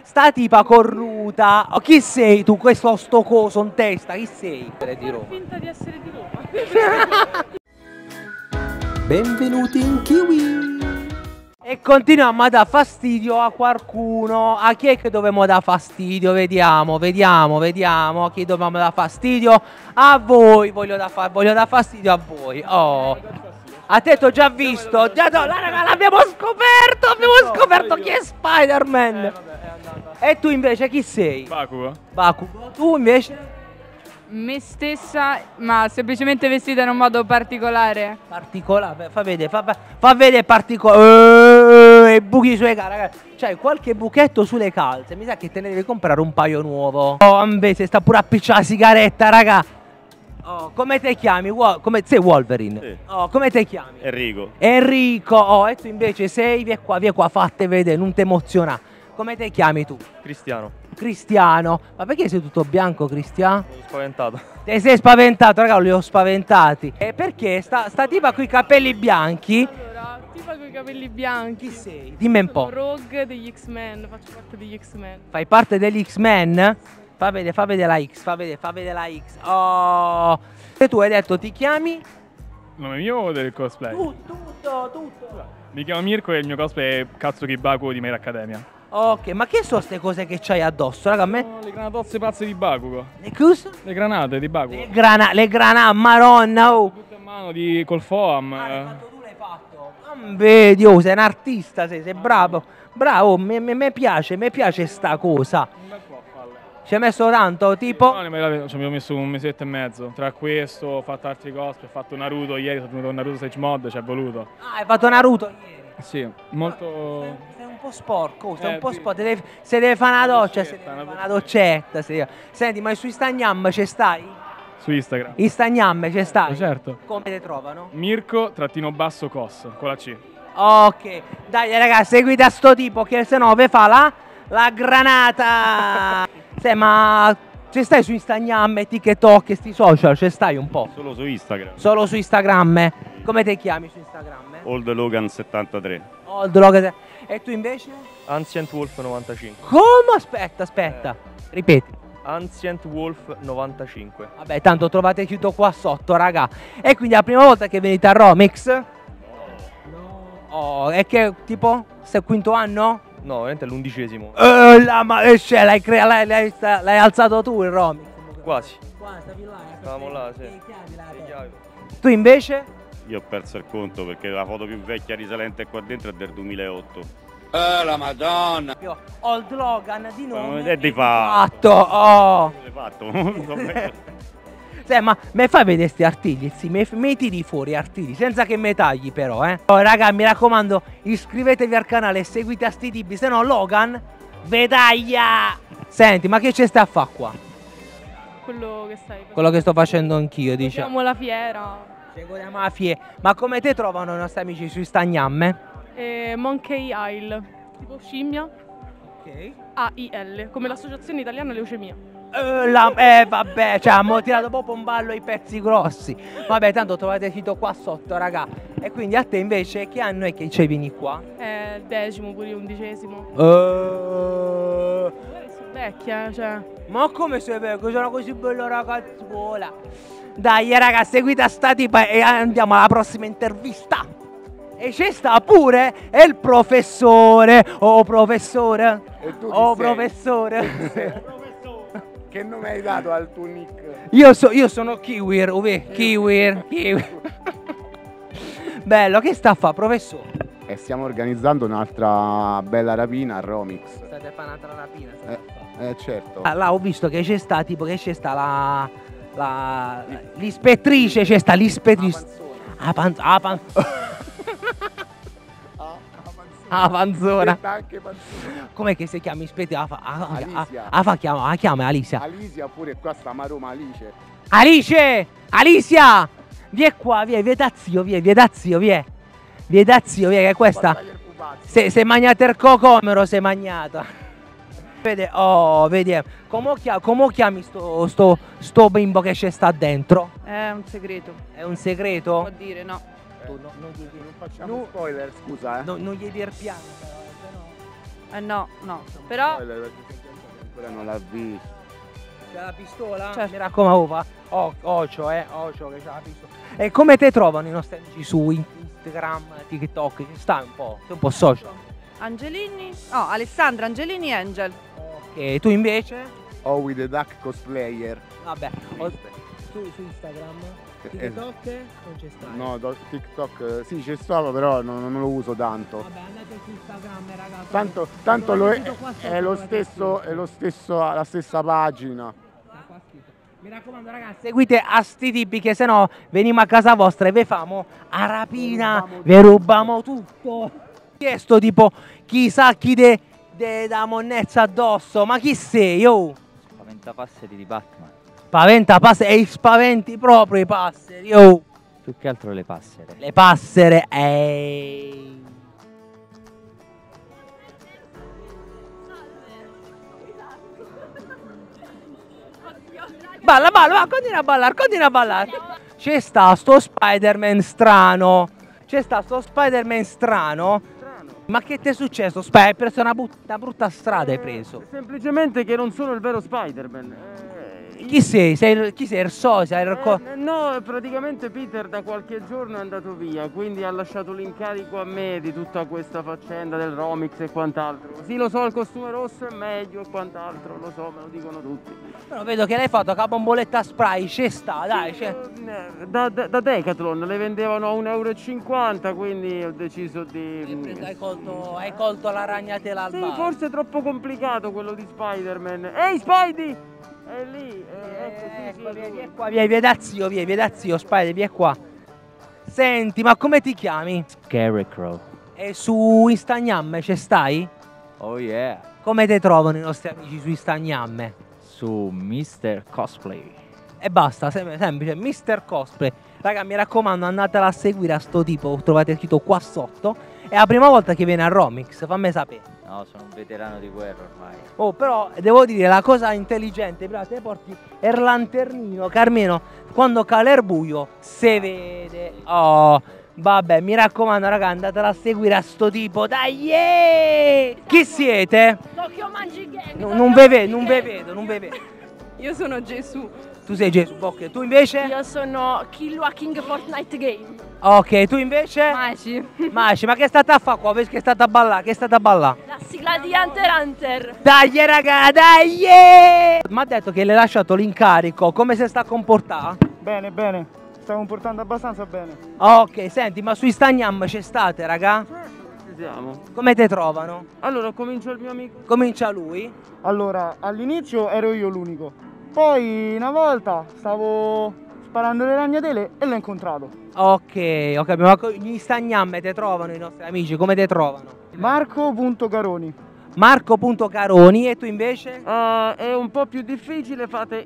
Sta tipa cornuta. Oh, chi sei tu? Questo sto coso in testa. Chi sei? Di Roma. Finta di essere di Roma. Benvenuti in Kiwi. E continuiamo a dare fastidio a qualcuno. A chi è che dobbiamo dare fastidio? Vediamo a chi dobbiamo dare fastidio. A voi, voglio dare fastidio a voi. Oh. A te t'ho già visto. Già no, raga, l'abbiamo scoperto chi è Spider-Man. E tu invece chi sei? Bakugo. Bakugo. Tu invece? Me stessa, ma semplicemente vestita in un modo particolare. Particolare, fa vedere particolare. I buchi sulle calze, ragazzi. C'hai qualche buchetto sulle calze. Mi sa che te ne devi comprare un paio nuovo. Oh, invece sta pure a picciare la sigaretta, raga. Oh, come te chiami? Sei Wolverine? Sì. Oh, come te chiami? Enrico. Enrico. Oh, e tu invece sei? Vieni qua, fatte vedere, non ti emoziona. Come te chiami tu? Cristiano. Cristiano. Ma perché sei tutto bianco, Cristiano? Sono spaventato. Te sei spaventato, raga, li ho spaventati. E perché sta tipa con i capelli bianchi? Allora, tipa con i capelli bianchi. Chi sei? Dimmi un po'. Sono Rogue degli X-Men, faccio parte degli X-Men. Fai parte degli X-Men? Fa vedere la X, fa vedere la X. Oh. E tu hai detto ti chiami? Nome mio o del cosplay? Tutto. Mi chiamo Mirko e il mio cosplay è Katsuki Bakugo di My Hero Academia. Ok, ma che sono queste cose che c'hai addosso, raga? A me? Sono le granatozze pazze di Bakugo. Le cosa? Le granate di Bakugo. Le granate, maronna, oh. Tutte a mano col foam. Tu l'hai fatto. Non vedi, oh, sei un artista, sei bravo. Bravo, mi piace sta cosa. Un bel po' a farle. Ci hai messo tanto, tipo? No, ci avevo messo un mesetto e mezzo. Tra questo ho fatto altri cosplay, ho fatto Naruto ieri, sono venuto con Naruto Sage Mod, ci è voluto. Ah, hai fatto Naruto ieri. Sì, molto... Sei un po' sporco, sei un po' sì. sporco. Se deve fare una doccia, Una doccetta. Senti, ma su Instagram ci stai? Su Instagram. Instagram ci stai? Certo. Come ti trovano? Mirko_cos con la C. Ok, dai ragazzi, seguite a sto tipo che se no vi fa la granata. Sì, ma ci stai su Instagram e TikTok e sti social? Ci stai un po'? Solo su Instagram. Solo su Instagram? Come ti chiami su Instagram? Old Logan 73. Old Logan. E tu invece? Ancient Wolf 95. Come? Aspetta. Ripeti. Ancient Wolf 95. Vabbè, tanto trovate chiuso qua sotto, raga. E quindi è la prima volta che venite a Romix? No. Oh, e che tipo? Sei il quinto anno? No, veramente è l'11°. Cioè, l'hai alzato tu il Romix? Quasi. Qua, stavi là. Stavamo là, sì. Le chiavi. Tu invece? Io ho perso il conto perché la foto più vecchia risalente qua dentro è del 2008. La Madonna! Old Logan di nome È di fatto. Oh. L'hai fatto? Sì, ma mi fai vedere sti artigli? Sì, mi tiri fuori artigli, senza che mi tagli però, Oh, raga, mi raccomando, iscrivetevi al canale e seguite a sti tipi, se no Logan, vedaglia! Senti, ma che ci stai a fare qua? Quello che stai facendo. Quello che sto facendo anch'io, diciamo. Facciamo la fiera. Ci godiamo la Ma come te trovano i nostri amici su Instagram? Monkey Isle, tipo scimmia. Ok. AIL, come l'associazione italiana leucemia. Vabbè, cioè, abbiamo tirato proprio un ballo ai pezzi grossi. Vabbè, tanto trovate il sito qua sotto, raga. E quindi a te invece, che anno è che ci vieni qua? 10°, pure io 11°. Sono vecchia, cioè. Ma come sei vecchio? Sono così bella ragazzuola. Dai, raga, seguite a sta tipa e andiamo alla prossima intervista. E c'è sta pure il professore. Oh, professore. E tu chi Oh, sei? professore. Che nome hai dato al tuo nick? Io sono Kiwir, Kiwir. Bello, che sta a fare, professore? E stiamo organizzando un'altra bella rapina a Romix. State a fare un'altra rapina. Certo. Ah, là ho visto che c'è sta, tipo che c'è sta l'ispettrice, c'è sta l'ispettrice. Ah, panzona. Com'è che si chiama ispettrice? Alicia. La chiama Alicia. Alicia pure qua sta a Roma Alice. Alicia! Vieni qua, vieni da zio, vieni da zio, che è questa. Se mangiate il cocomero, sei magnata. Vede, oh, vedi, come chiami sto bimbo che c'è sta dentro? È un segreto. È un segreto? Non può dire, no. Tu non Non facciamo spoiler, scusa, non gli dir piano, No, no. Però Ancora non l'ha visto. C'è la pistola? Certo. Mi raccomando, Ocio che c'è la pistola. E come te trovano i nostri amici su Instagram, TikTok? Ci stai un po'? Sei un po' social. Angelini. Oh, Alessandra Angelini Angel. Ok, tu invece? With the Duck cosplayer. Vabbè, su Instagram, TikTok non c'è stai. No, TikTok sì ci stavo, però non lo uso tanto. Vabbè, andate su Instagram, ragazzi. Tanto è lo stesso, la stessa pagina. Mi raccomando, ragazzi, seguite a sti tipi che se no veniamo a casa vostra e vi famo a rapina, vi rubiamo tutto. Chi è sto tipo, chissà chi da monnezza addosso, ma chi sei, oh? Spaventapasseri di Batman. Spaventa passeri, e spaventi proprio i passeri, oh. Più che altro le passere. Le passere, ehi. Balla, va, continua a ballare. C'è sta sto Spider-Man strano. Ma che ti è successo? Hai preso una brutta strada, hai preso. Semplicemente che non sono il vero Spider-Man. Chi sei? Chi sei? Il sosia? No, praticamente Peter da qualche giorno è andato via, quindi ha lasciato l'incarico a me di tutta questa faccenda del Romix e quant'altro. Sì, lo so, il costume rosso è meglio e quant'altro, lo so, me lo dicono tutti. Però vedo che l'hai fatto con la bomboletta spray, c'è sta, dai. Da Decathlon le vendevano a 1,50 €, quindi ho deciso di... Hai colto la ragnatela al Sì, bar. forse è troppo complicato quello di Spider-Man. Ehi, Spidey! È lì, ecco, sì, Vieni qua, vieni da zio, Spider, vieni qua. Senti, ma come ti chiami? Scarecrow. E su Instagram ci stai? Oh yeah. Come ti trovano i nostri amici su Instagram? Su Mr. Cosplay. E basta, semplice, Mr. Cosplay. Raga, mi raccomando, andatela a seguire a sto tipo, trovate scritto qua sotto. È la prima volta che viene a Romix, fammi sapere. No, sono un veterano di guerra ormai. Oh, però devo dire la cosa intelligente, però te porti il lanternino che almeno quando cala il buio si vede. Oh, vabbè, mi raccomando, raga, andatela a seguire a sto tipo, dai! Yeah! Chi siete? Tokyo Manji Gang. Non ve vedo. Io sono Gesù. Tu sei Gesù, ok, tu invece? Io sono Killua King Fortnite Game. Ok, tu invece? Maci, ma che è stata a fare qua? Che è stata a ballare? La sigla di Hunter x Hunter. Dai raga, dai! Yeah! Mi ha detto che le hai lasciato l'incarico, come si sta comportando? Bene, bene, sta comportando abbastanza bene. Ok, senti, ma su Instagram c'è state, raga? Ci siamo. Come te trovano? Allora, comincia il mio amico. Comincia lui? Allora, all'inizio ero io l'unico. Poi una volta stavo sparando le ragnatele e l'ho incontrato. Ok, ma in Instagram te trovano i nostri amici, come te trovano? Marco.Caroni. Marco.Caroni, e tu invece? È un po' più difficile, fate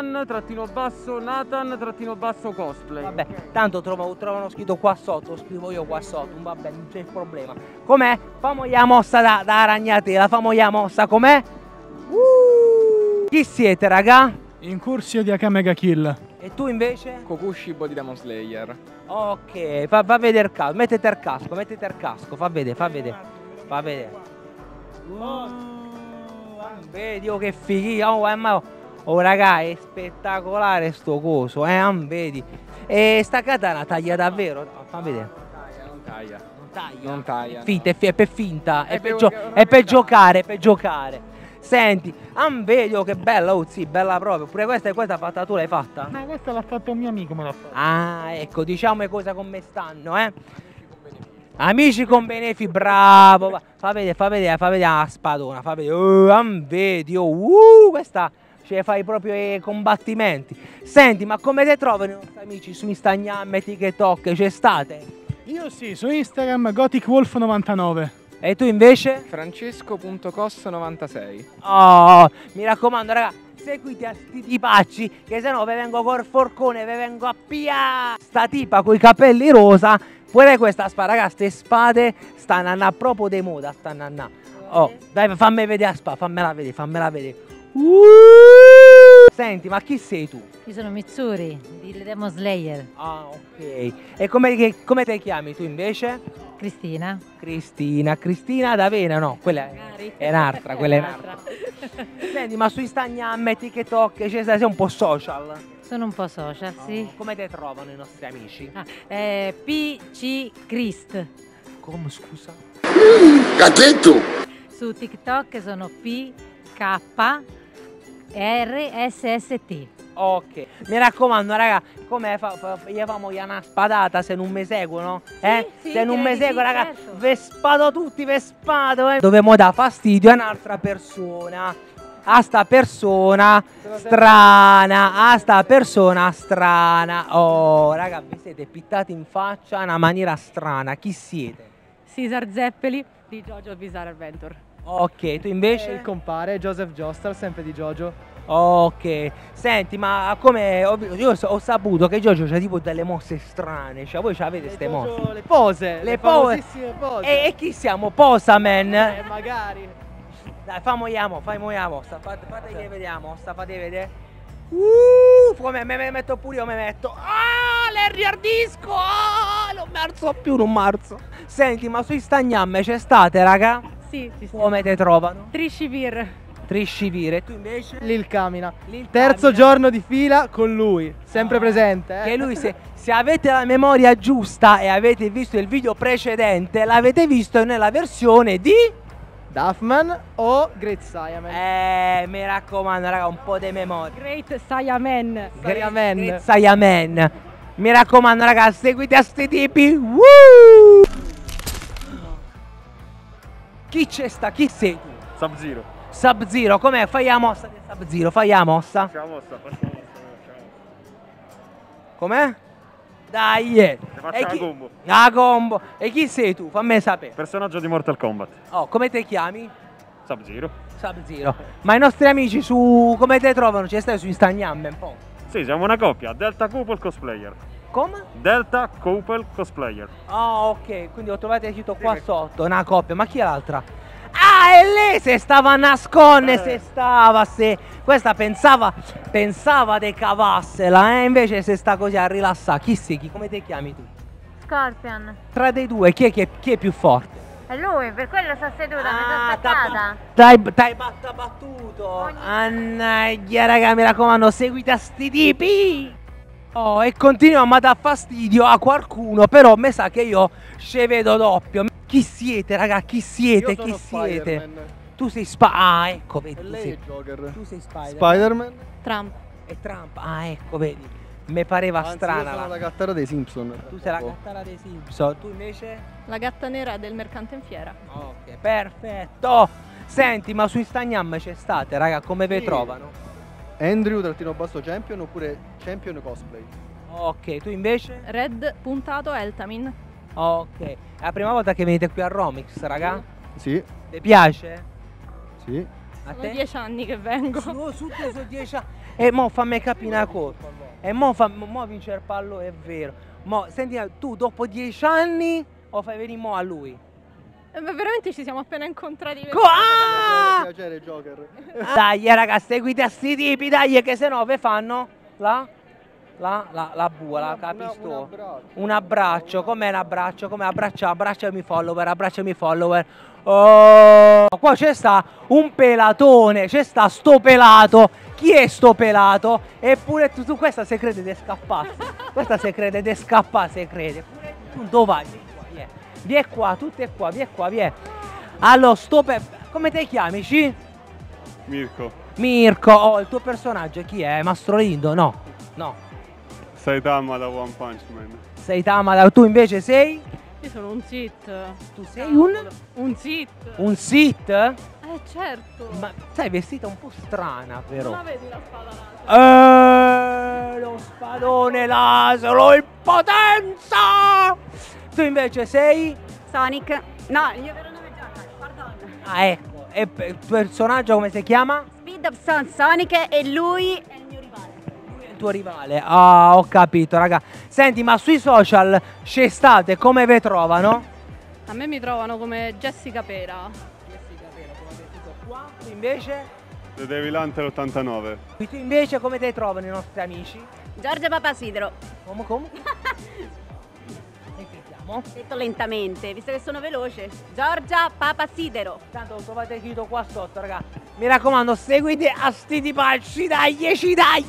Ivan-Nathan-cosplay. Vabbè, tanto trovano scritto qua sotto, scrivo io qua sotto, vabbè, non c'è il problema. Com'è? Famo la mossa da ragnatela, famo la mossa, com'è? Chi siete, raga? Incursio di Akamega Kill. E tu invece? Kokushi Body Demon Slayer. Ok, fa vedere il casco, mettete il casco, fa vedere. Vedi, oh, che fighia, oh raga, è spettacolare sto coso, vedi. E sta katana taglia davvero? Fa vedere. Non taglia. Finta, è per finta, è per giocare. Senti, vedi, oh, che bella, oh sì, bella proprio. Pure questa fatta tu, l'hai fatta? No, questa l'ha fatta un mio amico, me l'ha fatta. Ah, ecco, diciamo le cose come stanno, Amici con benefici, bravo. Fa vedere la spadona, fa vedere. Vedi, questa ce fai proprio i combattimenti. Senti, ma come ti trovano i nostri amici su Instagram e TikTok? C'è state? Io sì, su Instagram GothicWolf99. E tu invece? Francesco.cos96. Oh, mi raccomando, raga, seguite a sti tipacci, che se no ve vengo col forcone, ve vengo a pia. Sta tipa coi capelli rosa, pure questa spada, raga, ste spade stanno andando proprio di moda, stanno andando. Oh, dai, fammi vedere la spada, fammela vedere. Senti, ma chi sei tu? Io sono Mitsuri di Demon Slayer. Ah, ok. E come ti chiami tu invece? Cristina. Cristina d'Avena, no? Quella è un'altra, quella è un'altra. Senti, ma sui Instagram, TikTok, cioè, sei un po' social? Sono un po' social, sì. Come ti trovano i nostri amici? PC Christ. Come, scusa? Cachetto! Su TikTok sono PKRSST. Ok, mi raccomando raga, come gli famo una spadata se non mi seguono? Sì, se non mi sì, seguono raga, certo. ve spado tutti, ve spado Dovevamo dare fastidio a un'altra persona. A sta persona strana, Oh raga, vi siete pittati in faccia in una maniera strana. Chi siete? Caesar Zeppeli di JoJo Bizarre Adventure. Ok, tu invece? Il compare Joseph Joestar, sempre di JoJo. Ok, senti, ma come io ho saputo che Giorgio c'ha tipo delle mosse strane, cioè voi avete queste mosse? Le pose, le pose. famosissime pose. E chi siamo? Posaman? Magari. Dai, fai la mossa, fate che vediamo, fate vedere. Come me metto pure io, me metto. Ah, le riardisco! Ah, non marzo più, non marzo. Senti, ma su Instagram c'è state, raga? Sì. Come te trovano? Triscivir. Triscivire, tu invece? Lil Camina. Lil Terzo Camina. giorno di fila con lui, sempre presente. Che lui, se avete la memoria giusta e avete visto il video precedente, l'avete visto nella versione di Duffman o Great Saiyaman. mi raccomando, raga, un po' di memoria. Great Saiyaman. Great Saiyaman. Mi raccomando, raga, seguite a sti tipi. Woo! Chi c'è sta? Chi sei tu? Sub-Zero. Sub-Zero, com'è? Fai la mossa del Sub-Zero, fai la mossa. Com'è? Dai! Faccio la combo. La combo. E chi sei tu? Fammi sapere. Personaggio di Mortal Kombat. Oh, come ti chiami? Sub-Zero. Sub-Zero. Ma i nostri amici su come ti trovano? Ci stai su Instagram un po'? Sì, siamo una coppia, Delta Couple Cosplayer. Come? Delta Couple Cosplayer. Ah, ok, quindi lo trovate scritto qua sotto, una coppia. Ma chi è l'altra? Ah, e lei se stava a nascondere, questa pensava di cavarsela, invece se sta così a rilassare. Chi sei? Come ti chiami tu? Scorpion. Tra dei due, chi è più forte? È lui, per quello sta seduta, mi sono staccata. T'hai battuto. Annaglia, raga, mi raccomando, seguite a sti tipi. Oh, e continuiamo a dar fastidio a qualcuno, però mi sa che io ci vedo doppio. Chi siete, raga? Chi siete? Io sono Chi siete? Spider-Man. Tu sei Ah, ecco, vedi. E lei è Joker. Tu sei Spider-Man. Trump. E Trump. Ah, ecco, vedi. Mi pareva Anzi, strana. io sono la gattara dei Simpson. Tu sei la gattara dei Simpson. Tu invece? La gatta nera del mercante in fiera. Ok, perfetto. Senti, ma su Instagram c'è state, raga, come vi trovano? Andrew_champion oppure champion cosplay. Ok, tu invece? Red.Eltamin. Ok, è la prima volta che venite qui a Romix, raga? Sì. Ti piace? Sì. A Sono te? 10 anni che vengo. Su 10 anni. E mo fammi capire una cosa. E mo vince il pallo, è vero. Mo, senti, tu dopo 10 anni o fai venire mo a lui? Ma veramente ci siamo appena incontrati. Ah! Piacere Joker. Dai raga, seguite a sti tipi, dai, che se no ve fanno la bua, la capisto. Un abbraccio, com'è un abbraccio? Come abbracciami follower. Oh, qua c'è sta un pelatone, c'è sta sto pelato. Chi è sto pelato? Eppure tu questa se crede di scappare. Questa se crede di scappare, se crede. Tu dove vai? Vieni qua, tutte qua, vieni. Allora, come ti chiami? Mirko, oh, il tuo personaggio chi è? Mastro Lindo? No. Saitama da One Punch Man. Saitama, tu invece sei? Io sono un Sith. Tu sei un Sith. Un Sith? Certo. Ma sei vestita un po' strana però. Ma vedi la spada laser? Lo spadone laser, in potenza! Tu invece sei? Sonic. No, il mio vero nome è Gianna, pardon. Ah, ecco. E il personaggio come si chiama? Speed of Sound Sonic e lui è il mio rivale. Lui è il tuo rivale. Ah, ho capito, raga. Senti, ma sui social c'è state, come vi trovano? A me mi trovano come Jessica Pera. Jessica Pera, come ho detto qua. Tu invece? The Devilante l'89. Tu invece come te trovano i nostri amici? Giorgia Papasidro. Come? Ripetiamo. Detto lentamente, visto che sono veloce. Giorgia Papasidero. Tanto lo trovate scritto qua sotto, raga. Mi raccomando, seguite a sti di palci, dai, ci dai!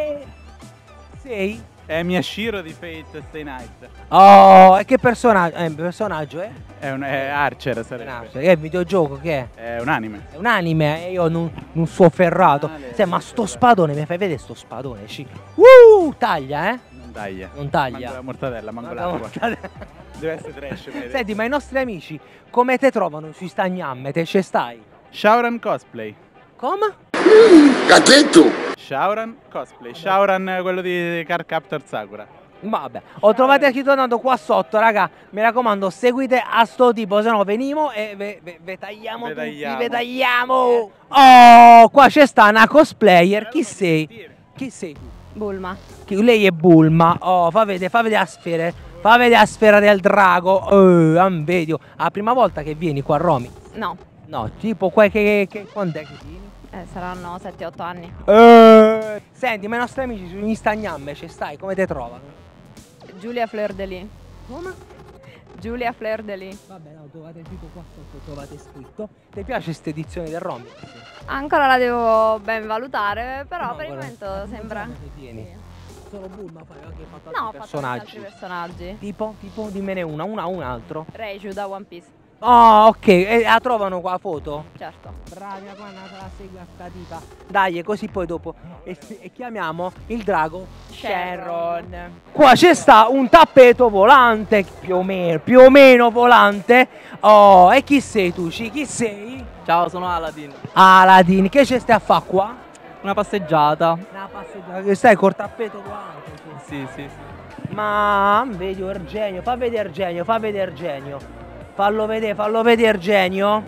Sei? È Miyashiro di Fate Stay Night. Oh, e che personaggio? Personaggio, eh? È Archer sarebbe. Che è il videogioco, che è? È un anime. È un anime e io non sono ferrato. Ma sto spadone, mi fai vedere sto spadone? Taglia, eh? Non taglia. Non taglia. Manco la mortadella, manco Manco la l'acqua. Deve essere trash. vede. Senti, ma i nostri amici come te trovano sui stagnamme? Te ci stai? Shauran Cosplay. Come? Cachetto! Shauran Cosplay. Shauran quello di Card Captor Sakura. Vabbè, ho trovato chi tornato qua sotto, raga. Mi raccomando, seguite a sto tipo, se no venimo e ve tagliamo tutti, ve tagliamo. Oh, qua c'è sta una cosplayer. Chi sei? Chi sei tu? Bulma. Lei è Bulma. Oh, fa vedere a sfere. Fa vedere la sfera del drago. Vedi, la prima volta che vieni qua a Romy. No. No, tipo quando è che vieni? Saranno 7-8 anni. Senti, ma i nostri amici sugli stagnamme ci stai? Come te trovano? Giulia Fleur de Lis. Come? Giulia Fleur de Lis. Vabbè, no, trovate tipo qua sotto, trovate scritto. Ti piace questa edizione del Romy? Ancora la devo ben valutare, però No, per il guarda, momento sembra. Tieni. Solo Bulma fai anche fatto No, ho altri fatto anche altri personaggi. Tipo, dimmene un altro. Reiju da One Piece. Oh, ok, e la trovano qua la foto? Certo. Bravi, qua la segue a sta tipa. Dai, così poi dopo e chiamiamo il drago Sharon. Qua c'è sta un tappeto volante, più o meno volante. Oh, e chi sei tu? Chi sei? Ciao, sono Aladdin. Aladdin, che ci stai a fare qua? Una passeggiata. Una passeggiata, che stai col tappeto volante? Sì. Ma vedi Eugenio, fa vedere Eugenio. Fallo vedere Genio.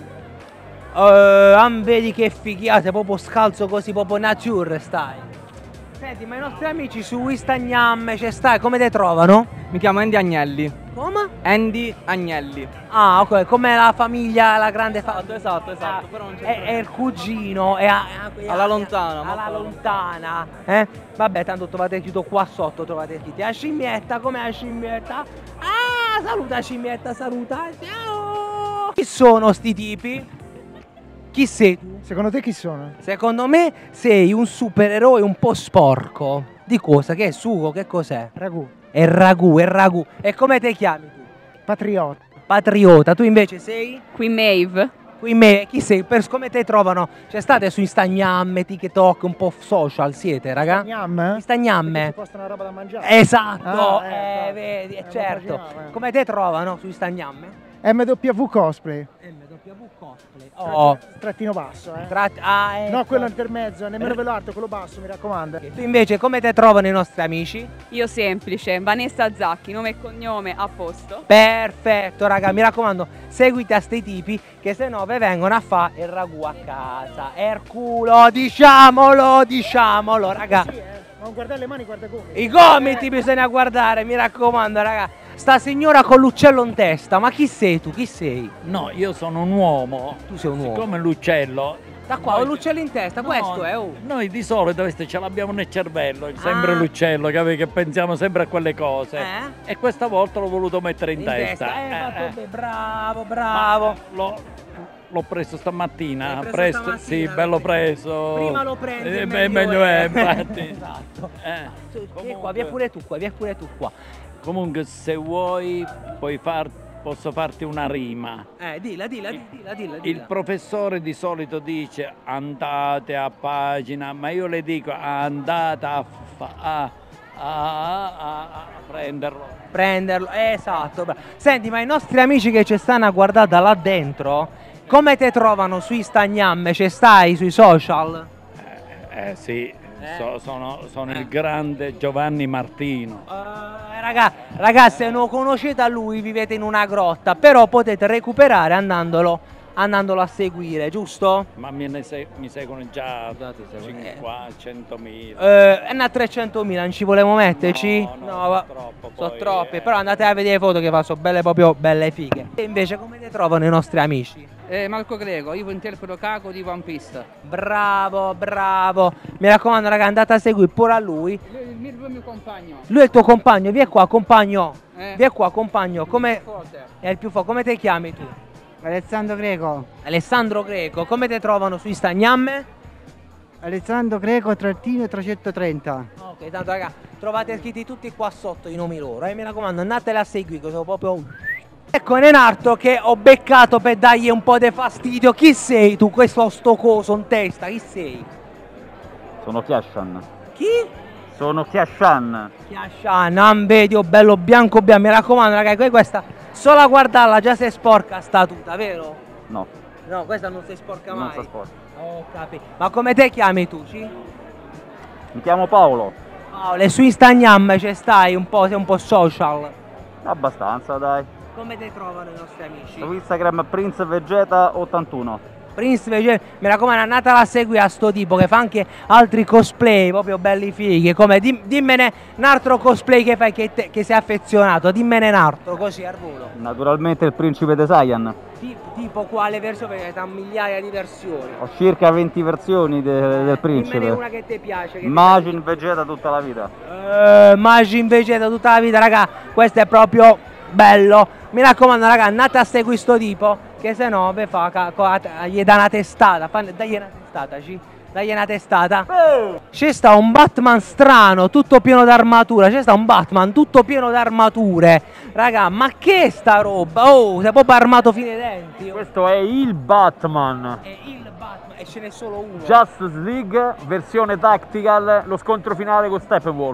Vedi che fighiate, proprio scalzo così, proprio nature stai. Senti, ma i nostri amici su Instagram ci stai, come te trovano? Mi chiamo Andy Agnelli. Come? Andy Agnelli. Ah, ok, come la famiglia, la grande famiglia. Esatto, però non c'è. È il cugino, alla lontana. Alla lontana. Vabbè, tanto trovate scritto qua sotto, trovate scritto la scimmietta, com'è la scimmietta? Ah, saluta scimmietta, saluta. Ciao. Chi sono sti tipi? Chi sei tu? Secondo te chi sono? Secondo me sei un supereroe un po' sporco. Di cosa? Che è sugo? Che cos'è? Ragù. È ragù. E come te chiami tu? Patriota. Patriota. Tu invece sei? Qui Maeve. Chi sei? Come te trovano? Cioè state su Instagram, TikTok, un po' social siete, raga? Instagram. Ci postano roba da mangiare. Esatto. Vedi, certo. Come te trovano su Instagram? MW Cosplay. MW Cosplay. Trattino basso, eh. Ecco. No, quello intermezzo, nemmeno veloce, quello basso, mi raccomando. Tu invece come te trovano i nostri amici? Io semplice, Vanessa Zacchi, nome e cognome a posto. Perfetto, raga, mi raccomando, seguite a sti tipi che se no ve vengono a fare il ragù a casa. Erculo, diciamolo, raga. Sì, ma non guardare le mani, guarda come. I gomiti bisogna guardare, mi raccomando, raga. Sta signora con l'uccello in testa, ma chi sei tu? Chi sei? No, io sono un uomo. Tu sei un uomo. Siccome l'uccello. Da qua ho l'uccello in testa, questo è. Noi di solito ce l'abbiamo nel cervello, sempre l'uccello, che pensiamo sempre a quelle cose. E questa volta l'ho voluto mettere in testa. Bravo. L'ho preso stamattina, presto, sì, bello preso. Prima lo prendi, meglio è, infatti. Esatto. Vieni pure tu qua. Comunque se vuoi posso farti una rima. Dilla. Il professore di solito dice andate a pagina, ma io le dico andate a prenderlo, esatto. Senti, ma i nostri amici che ci stanno a guardare là dentro, come te trovano su Instagram? Ci stai sui social? Sì. Sono il grande Giovanni Martino. Ragazzi, se non conoscete a lui vivete in una grotta, però potete recuperare andandolo a seguire, giusto? Ma mi seguono già 100.000. E a 300.000 non ci volevo metterci? No, sono troppi, però andate a vedere le foto che fa, sono belle, proprio belle fighe. E invece come te trovano i nostri amici? Marco Greco, io interpreto Kako di One Piece. Bravo, bravo. Mi raccomando, raga, andate a seguire pure a lui. Lui è il mio compagno. Lui è il tuo compagno, vieni qua, compagno. Vieni qua, compagno. Come Forte. è il più forte? Come ti chiami tu? Alessandro Greco. Alessandro Greco. Come ti trovano su Instagram? Alessandro Greco trattino 330. Ok, tanto raga, trovate scritti tutti qua sotto i nomi loro. Mi raccomando, andatela a seguire, che sono proprio... Ecco Nenarto che ho beccato per dargli un po' di fastidio. Chi sei tu, questo sto coso in testa? Chi sei? Sono Kiashan. Chi? Sono Kiashan. Kiashan, non vedi, oh, bello bianco bianco. Mi raccomando ragazzi, questa solo a guardarla già si è sporca sta tuta, vero? No. No, questa non si sporca mai. Non si sporca. Oh, capito. Ma come te chiami tu, sì? Mi chiamo Paolo. Paolo, e su Instagram ci stai un po', sei un po' social. Abbastanza, dai. Come ti trovano i nostri amici? Su Instagram Prince Vegeta 81. Prince Vegeta, mi raccomando, andatela a seguire a sto tipo che fa anche altri cosplay proprio belli fighi. Come dimmene un altro cosplay che fai che sei affezionato, dimmene un altro così al volo. Naturalmente il principe de Saiyan. Tipo quale versione? Perché ha migliaia di versioni. Ho circa 20 versioni del principe. Dimmene una che ti piace. Che Majin Vegeta tutta la vita. Majin Vegeta tutta la vita, raga. Questo è proprio bello. Mi raccomando, raga, andate a seguire sto tipo, che se no vi fa gli dà una testata. Dagli una testata, dagli una testata. C'è sta un Batman strano, tutto pieno d'armatura. C'è sta un Batman tutto pieno d'armature. Raga, ma che è sta roba? Oh, sei proprio armato fino ai denti. Questo è il Batman. È il Batman e ce n'è solo uno. Justice League, versione tactical, lo scontro finale con Steppenwolf.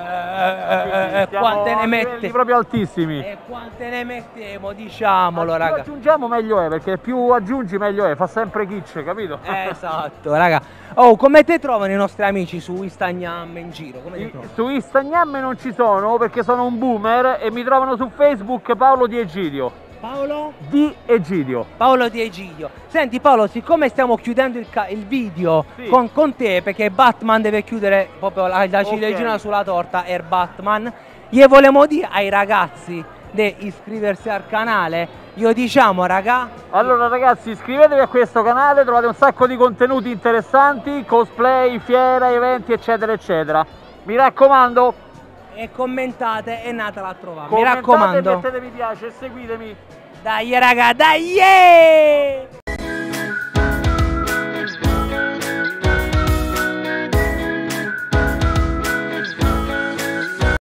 Quante ne metti? Proprio altissimi. E quante ne mettiamo, diciamolo, raga. Più aggiungiamo meglio è, perché più aggiungi meglio è, fa sempre kitsch, capito? Esatto, raga. Oh, come te trovano i nostri amici su Instagram in giro? Come ti trovano? Su Instagram non ci sono perché sono un boomer e mi trovano su Facebook Paolo Di Egidio. Paolo? Di Egidio. Paolo Di Egidio. Senti Paolo, siccome stiamo chiudendo il video sì, con te, perché Batman deve chiudere proprio la ciliegina sulla torta, Air Batman, gli volevo dire ai ragazzi di iscriversi al canale. Io diciamo raga. Allora ragazzi, iscrivetevi a questo canale, trovate un sacco di contenuti interessanti, cosplay, fiera, eventi eccetera eccetera. Mi raccomando. E commentate e andatela a trovare. Commentate, Mi raccomando. mettete mi piace e seguitemi. Dai raga, dai!